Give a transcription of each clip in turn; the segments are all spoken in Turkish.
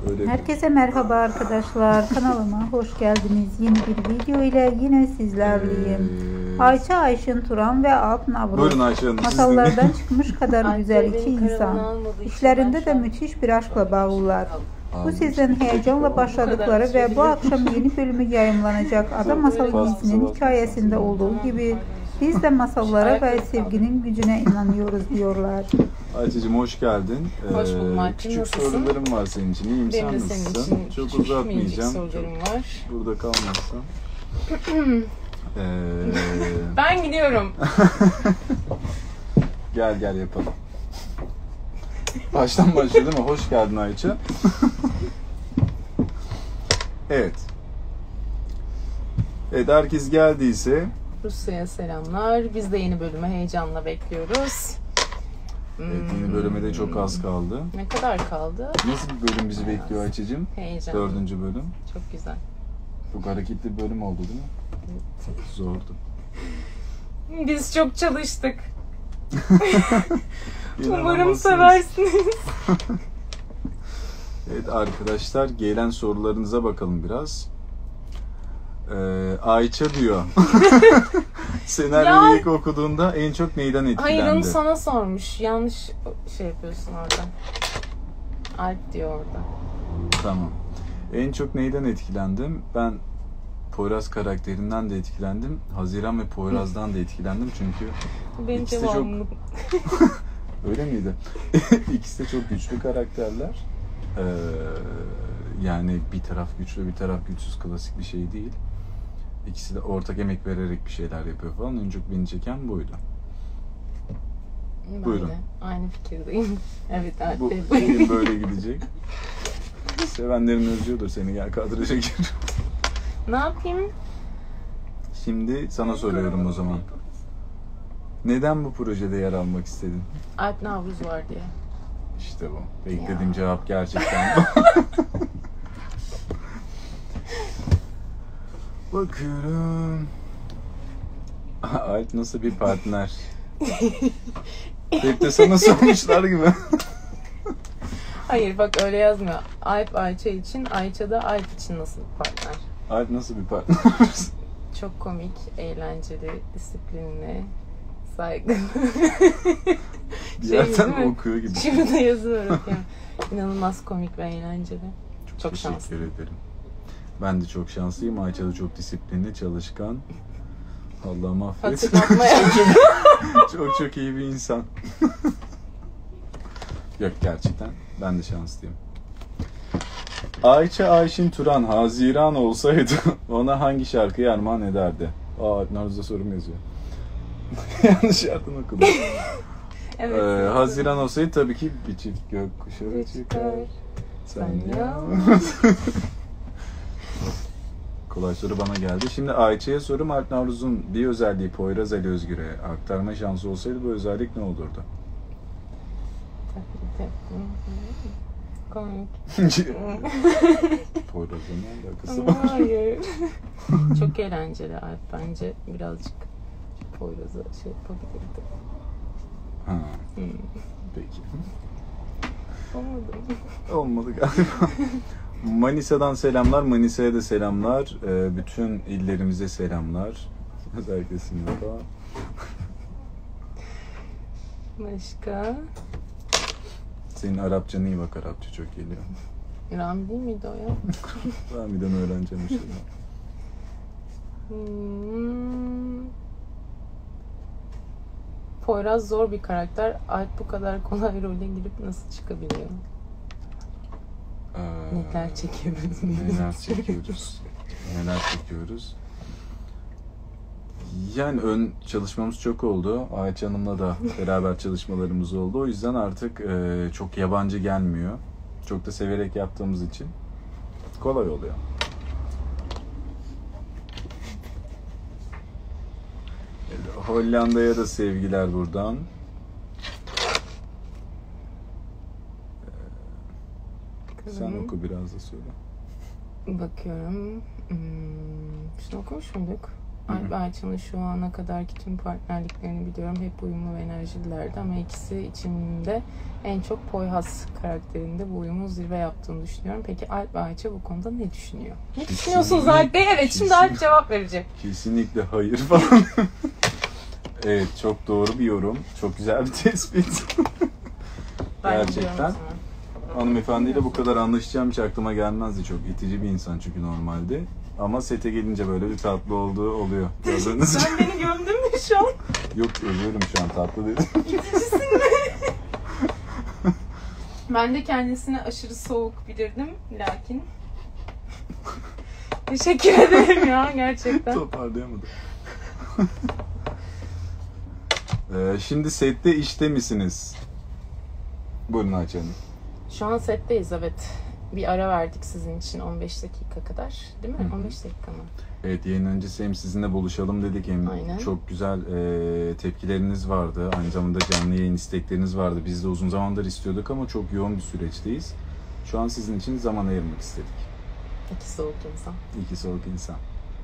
Öyle Herkese merhaba arkadaşlar. Kanalıma hoş geldiniz. Yeni bir video ile yine sizlerleyim. Ayça Ayşin Turan ve Alp Navruz masallardan çıkmış kadar güzel iki insan. İşlerinde de müthiş bir aşkla bağlılar. Bu sizden heyecanla başladıkları ve bu akşam yeni bölümü yayımlanacak Ada Masalı dizisinin hikayesinde olduğu gibi biz de masallara ve sevginin gücüne inanıyoruz diyorlar. Ayça'cığım hoş geldin. Hoş buldum Alp'cim. Küçük sorularım var senin için. İyiyim, benim sen de senin nasılsın? için Çok uzatmayacağım. sorularım var. Burada kalmazsan. Ben gidiyorum. Gel yapalım. Baştan başlıyor değil mi? Hoş geldin Ayça. Evet. Evet, herkes geldiyse Rusya'ya selamlar. Biz de yeni bölüme heyecanla bekliyoruz. evet, yeni bölüme de çok az kaldı. Ne kadar kaldı? Nasıl bir bölüm bizi bekliyor Ayça'cığım? Heyecanlı. 4. bölüm. Çok güzel. Çok hareketli bir bölüm oldu değil mi? Evet. Zordu. Biz çok çalıştık. Umarım İnanamazsınız. seversiniz. Evet arkadaşlar, gelen sorularınıza bakalım biraz. Ayça diyor. Senaryoyu ilk okuduğunda en çok neyden etkilendi? Hayır, onu sana sormuş. Yanlış şey yapıyorsun orada. Alp diyor orada. Tamam. En çok neyden etkilendim? Ben Poyraz karakterinden de etkilendim. Haziran ve Poyraz'dan da etkilendim çünkü Benim ikisi de çok... cevabım. Öyle miydi? İkisi de çok güçlü karakterler. Yani bir taraf güçlü, bir taraf güçsüz, klasik bir şey değil. İkisi de ortak emek vererek bir şeyler yapıyor falan. En çok beni çeken buydu. Ben Buyurun. de aynı fikirdeyim. Evet Alp Bu Bey, film böyle gidecek. Sevenlerin özlüyordur seni, gel kadraja gir. Ne yapayım? Şimdi sana soruyorum o zaman. Neden bu projede yer almak istedin? Alp Navruz var diye. İşte bu. Beklediğim Ya. cevap gerçekten bu. Bakıyorum. Alp nasıl bir partner? Hep de sana sormuşlar gibi. Hayır bak, öyle yazmıyor. Alp Ayça için, Ayça da Alp için nasıl bir partner? Alp nasıl bir partner? Çok komik, eğlenceli, disiplinli, saygılı. Bir yerden değil mi? okuyor gibi. Şurada yazıyorum. Yani. İnanılmaz komik ve eğlenceli. Çok Teşekkür şanslı. ederim. Ben de çok şanslıyım. Ayça da çok disiplinli, çalışkan. Allah'ım affet. Hatırlatmaya. Çok iyi bir insan. Yok, gerçekten ben de şanslıyım. Ayça Ayşin Turan Haziran olsaydı ona hangi şarkıyı armağan ederdi? Naruz'da sorum yazıyor. Yanlış yerden okudum. Evet. Haziran olsaydı tabii ki bir çift gökkuşağı çıkar. Sen ya. Kolay soru bana geldi. Şimdi Ayça'ya sorum, Alp Navruz'un bir özelliği Poyraz Ali Özgür'e aktarma şansı olsaydı bu özellik ne olurdu? Komik. Poyraz'la ne alakası var? Hayır. Çok eğlenceli Alp, bence birazcık Poyraz'a şey yapabilirdi. Ha. Peki. Olmadı. Olmadı galiba. Manisa'dan selamlar. Manisa'ya da selamlar. Bütün illerimize selamlar. Özellikle Sinop'a. Başka? Senin Arapçan iyi bak, Arapça çok geliyor. Rami değil miydi o ya? Rami'den öğreneceğim işte. Poyraz zor bir karakter. Alp bu kadar kolay role girip nasıl çıkabiliyor? Neler çekiyoruz? Neler çekiyoruz? Yani ön çalışmamız çok oldu. Ayça Hanım'la da beraber çalışmalarımız oldu. O yüzden artık çok yabancı gelmiyor. Çok da severek yaptığımız için kolay oluyor. Hollanda'ya da sevgiler buradan. Sen oku biraz da söyle. Bakıyorum. Şunu okumuş muyduk? Alp ve Ayça'nın şu ana kadarki tüm partnerliklerini biliyorum. Hep uyumlu ve enerjililerdi ama ikisi içinde en çok Poyraz karakterinde bu uyumun zirve yaptığını düşünüyorum. Peki Alp ve Ayça bu konuda ne düşünüyor? Ne düşünüyorsunuz Alp Bey? Evet, şimdi Alp cevap verecek. Kesinlikle hayır falan. Evet, çok doğru bir yorum. Çok güzel bir tespit. Gerçekten. Hanımefendiyle bu kadar anlaşacağım hiç aklıma gelmezdi. Çok itici bir insan çünkü normalde. Ama sete gelince böyle bir tatlı olduğu oluyor. Gördüğünüz Sen beni gömdün mü şu an? Yok, övüyorum şu an, tatlı dedim. İticisin mi? Ben de kendisine aşırı soğuk bilirdim. Lakin teşekkür ederim ya, gerçekten. Toparlayamadım. Şimdi sette işte misiniz? Buyurun Ayça Hanım. Şu an setteyiz, evet. Bir ara verdik sizin için 15 dakika kadar. Değil mi? 15 dakika mı? Evet, yayın öncesi hem sizinle buluşalım dedik hem Aynen. çok güzel tepkileriniz vardı. Aynı zamanda canlı yayın istekleriniz vardı. Biz de uzun zamandır istiyorduk ama çok yoğun bir süreçteyiz. Şu an sizin için zaman ayırmak istedik. İki soğuk insan. İki soğuk insan.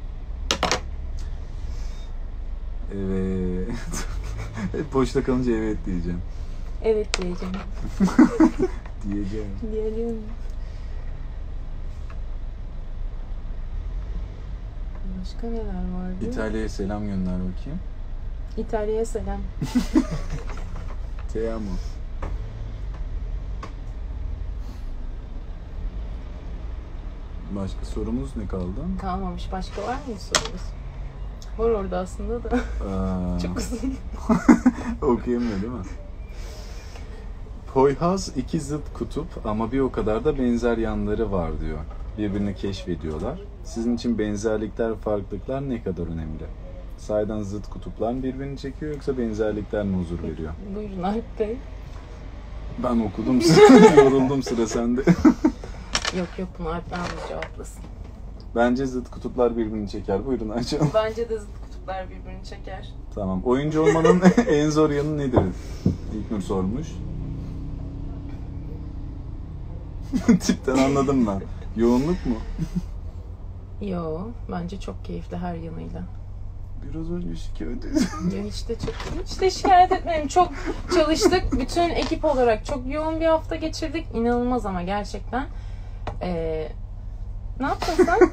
Evet. Hep boşta kalınca evet diyeceğim. Evet diyeceğim. Diyeceğim. Diyelim. Başka neler vardı? İtalya'ya selam gönder bakayım. İtalya'ya selam. Te amo. Başka sorumuz ne kaldı? Kalmamış. Başka var mı sorumuz? Var orada aslında da. Çok uzun. Okuyamıyor değil mi? Poyraz iki zıt kutup ama bir o kadar da benzer yanları var diyor. Birbirini keşfediyorlar. Sizin için benzerlikler, farklılıklar ne kadar önemli? Sahiden zıt kutuplar mı birbirini çekiyor yoksa benzerlikler mi huzur veriyor? Buyurun Alp Bey. Ben okudum, yoruldum, sıra sende. Yok, bunu Alp abi cevaplasın. Bence zıt kutuplar birbirini çeker. Buyurun Ayça Hanım. Bence de zıt kutuplar birbirini çeker. Tamam. Oyuncu olmanın en zor yanı nedir? İlknur sormuş. Tipten anladım ben. Yoğunluk mu? Yo, bence çok keyifli her yanıyla. Biraz önce şikayet Ya hiç de şikayet etmedim. Çok çalıştık. Bütün ekip olarak çok yoğun bir hafta geçirdik. İnanılmaz ama gerçekten. Ne yaptın sen?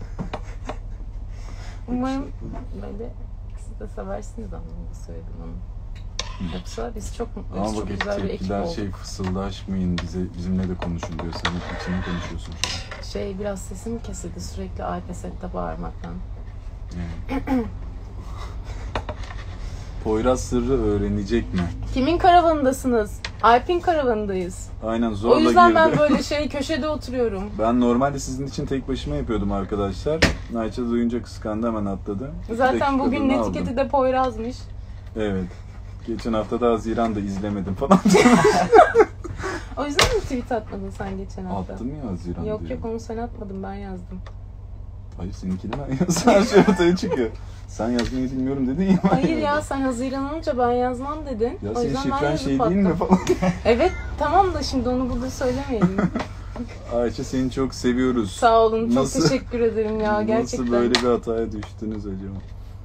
Umarım böyle siz de seversiniz anlamında söyledim onu. Yoksa biz çok mutluyuz. Ama Çok bak, güzel bir ekip tepkiler olduk. fısıldaşmayın, bizimle de konuşun diyor. Sen hep içine konuşuyorsun şu an. Biraz sesim kesildi sürekli Alp sette bağırmaktan. Yani. Poyraz sırrı öğrenecek mi? Kimin karavanındasınız? Alp'in karavanındayız. Aynen, zorla O yüzden girdi. ben böyle köşede oturuyorum. Ben normalde sizin için tek başıma yapıyordum arkadaşlar. Ayça duyunca kıskandı, hemen atladı. Zaten bugün etiketi de Poyraz'mış. Evet. Geçen hafta da Haziran'da izlemedim falan. O yüzden mi tweet atmadın sen geçen hafta? Attım ya Haziran Yok diye. yok, onu sen atmadın, ben yazdım. Hayır, seninkini ben yazdım. Her şey ortaya çıkıyor. Sen yazmayı bilmiyorum dedin ya. Hayır ya, sen Haziran olunca ben yazmam dedin. Ya O senin yüzden ben şifren yazıp şey attım. değil mi falan. Evet tamam da şimdi onu burada söylemeyelim. Ayça, seni çok seviyoruz. Sağ olun, çok Nasıl- teşekkür ederim ya gerçekten. Nasıl böyle bir hataya düştünüz acaba?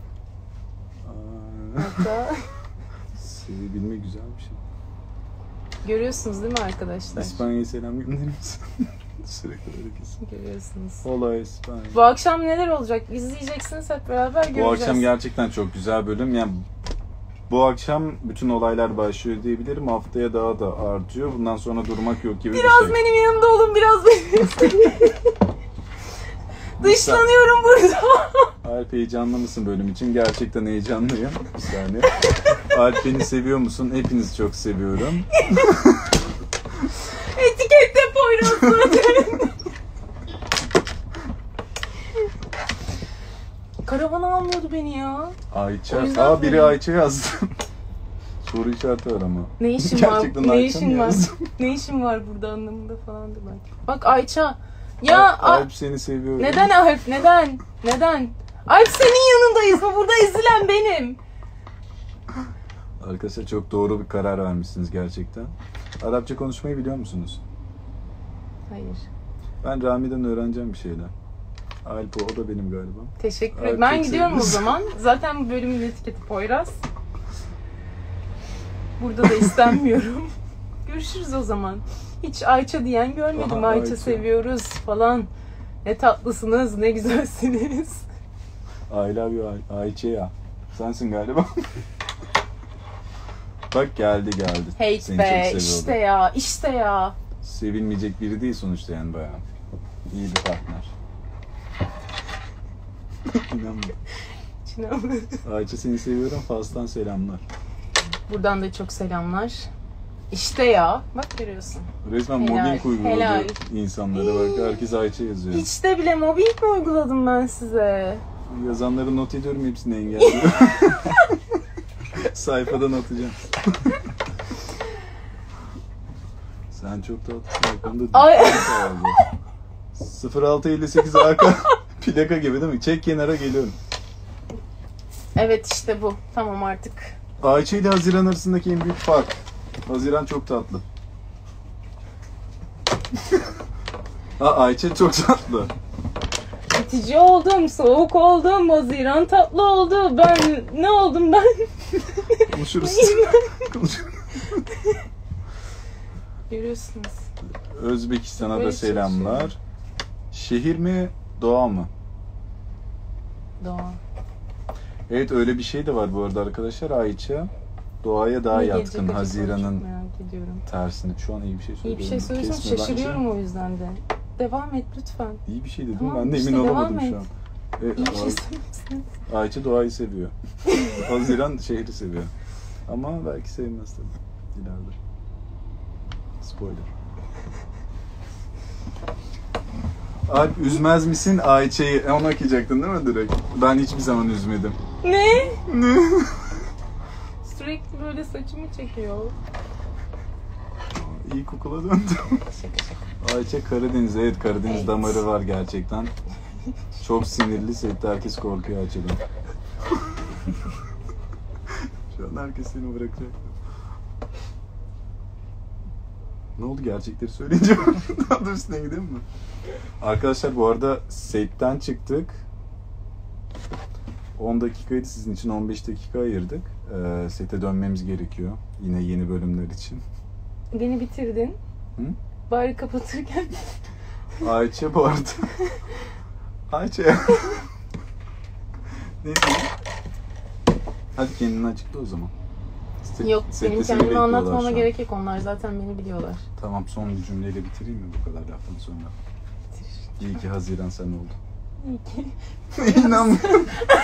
Hatta Sevebilmek güzel bir şey. görüyorsunuz değil mi arkadaşlar? İspanya'ya selam gönderir misin? Sürekli öyle kesin. Görüyorsunuz. Hola İspanya. Bu akşam neler olacak? İzleyeceksiniz, hep beraber göreceğiz. Bu akşam gerçekten çok güzel bölüm. Yani bu akşam bütün olaylar başlıyor diyebilirim. Haftaya daha da artıyor. Bundan sonra durmak yok gibi Biraz bir şey. benim yanımda olun, biraz benim. Dışlanıyorum burada. Alp, heyecanlı mısın bölüm için? Gerçekten heyecanlıyım. Bir saniye. Alp, beni seviyor musun? Hepinizi çok seviyorum. Etikette Poyraz zaten. Karavana almıyordu beni ya. Ayça. O yüzden Biri böyle- Ayça yazdı. Soru işareti var ama. Ne işin var? Gerçekten Ne Ayça mı işin var? yazdı? Ne işin var burada anlamında falan da belki. Bak Ayça. Ya Alp, seni seviyorum. neden Alp? Neden? Alp, senin yanındayız mı? Burada ezilen benim. Arkadaşlar, çok doğru bir karar vermişsiniz gerçekten. Arapça konuşmayı biliyor musunuz? Hayır. Ben Rami'den öğreneceğim bir şeyler. Alpo, o da benim galiba. Teşekkür ederim. Ben gidiyorum o zaman. Zaten bu bölümün etiketi Poyraz. Burada da istenmiyorum. Görüşürüz o zaman. Hiç Ayça diyen görmedim. Aha, Ayça Ayça seviyoruz falan. Ne tatlısınız, ne güzelsiniz. I love you Ayça ya. Sensin galiba. Bak geldi. Hate Seni be, çok işte ya. Sevilmeyecek biri değil sonuçta yani bayağı. İyi bir partner. İnanmıyorum. Ayça seni seviyorum. Fas'tan selamlar. Buradan da çok selamlar. İşte ya. Bak görüyorsun. Resmen Helal, mobbing uyguladı helal. insanlara. Bak herkes Ayça yazıyor. Hiç de bile mobbing mi uyguladım ben size? Yazanları not ediyorum, hepsini engelliyorum. Sayfadan atacağım. Sen çok tatlısın. Arkamda Ay. 0658 AK plaka gibi değil mi? Çek kenara, geliyorum. Evet işte bu. Tamam artık. Ayça ile Haziran arasındaki en büyük fark. Haziran çok tatlı. Ayça çok tatlı. İtici oldum, soğuk oldum, Haziran tatlı oldu. Ben ne oldum ben? Konuşuruz. Konuşuruz. Görüyorsunuz. Özbekistan'a da Böyle selamlar. Şehir mi, doğa mı? Doğa. Evet, öyle bir şey de var bu arada arkadaşlar. Ayça doğaya daha Ne yatkın. gelecek acaba? Haziran'ın Çok merak ediyorum. tersini. Şu an iyi bir şey İyi söylüyorum. bir şey söylüyorsan Kesme bence. şaşırıyorum o yüzden de. Devam et lütfen. İyi bir şey dedim. Tamam, Ben de işte emin devam olamadım et. şu an. Evet, İyi bir şey söylemişsin. Ayça doğayı seviyor. Haziran şehri seviyor. Ama belki sevmez tabii. İleride. Spoiler. Alp, üzmez misin Ayça'yı? Onu okuyacaktın değil mi direkt? Ben hiçbir zaman üzmedim. Ne? Ne? Sürekli böyle saçımı çekiyor. İlk okula döndüm. Şaka şaka. Ayça Karadeniz. Evet, Karadeniz Evet. damarı var gerçekten. Çok sinirli. Sette herkes korkuyor Ayça'dan. Şu an herkes seni bırakacak. Ne oldu, gerçekleri söyleyince daha da üstüne gidelim mi? Arkadaşlar bu arada setten çıktık. 10 dakikaydı sizin için, 15 dakika ayırdık. Sete dönmemiz gerekiyor. Yine yeni bölümler için. Beni bitirdin. Hı? Bari kapatırken. Ayça bu arada. Ayça ya. Ne diyeyim? Hadi kendini açıkla o zaman. Yok, Sette benim seni kendimi bekliyorlar anlatmama şu an. gerek yok. Onlar zaten beni biliyorlar. Tamam, son bir cümleyle bitireyim mi bu kadar laftan sonra? İyi ki Haziran sen oldu. İyi ki. İnanmıyorum.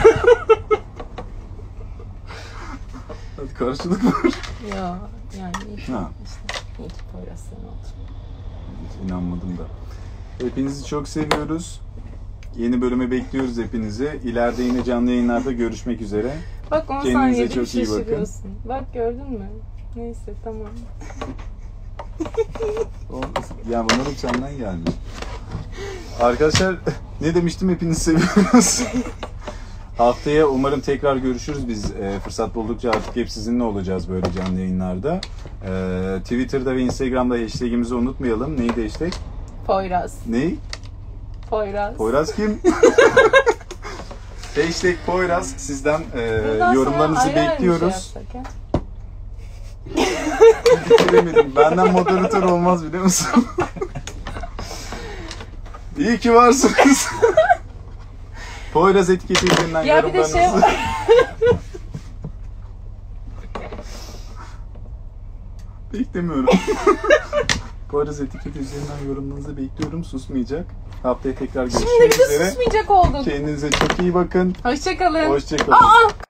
Hadi karşılık var. Ya yani iyi ki. Ha. İşte, iyi ki Poyraz sen oldu. Hiç inanmadım da. Hepinizi çok seviyoruz. Yeni bölüme bekliyoruz hepinizi. İleride yine canlı yayınlarda görüşmek üzere. Bak 10 Kendinize saniyede çok iyi bakın. şaşırıyorsun. Bak gördün mü? Neyse tamam. Yani bunlar hep senden gelmiş. Arkadaşlar ne demiştim, hepinizi seviyoruz. Haftaya umarım tekrar görüşürüz. Biz fırsat buldukça artık hep sizinle olacağız böyle canlı yayınlarda. Twitter'da ve Instagram'da hashtagimizi unutmayalım. Neydi hashtag? Poyraz. Ney? Poyraz. Poyraz kim? Hashtag Poyraz. Sizden Bundan yorumlarınızı sonra ayrı ayrı bir bekliyoruz. şey yapsak ya. Bitiremedim. Benden moderatör olmaz biliyor musun? İyi ki varsınız. Poyraz etiketi üzerinden Ya bir de şey yorumlarınızı... Beklemiyorum. Poyraz etiketi üzerinden yorumlarınızı bekliyorum. Susmayacak. Haftaya tekrar Şimdi bir görüşmek de üzere. susmayacak oldun. Kendinize çok iyi bakın. Hoşçakalın. Hoşçakalın. Aa!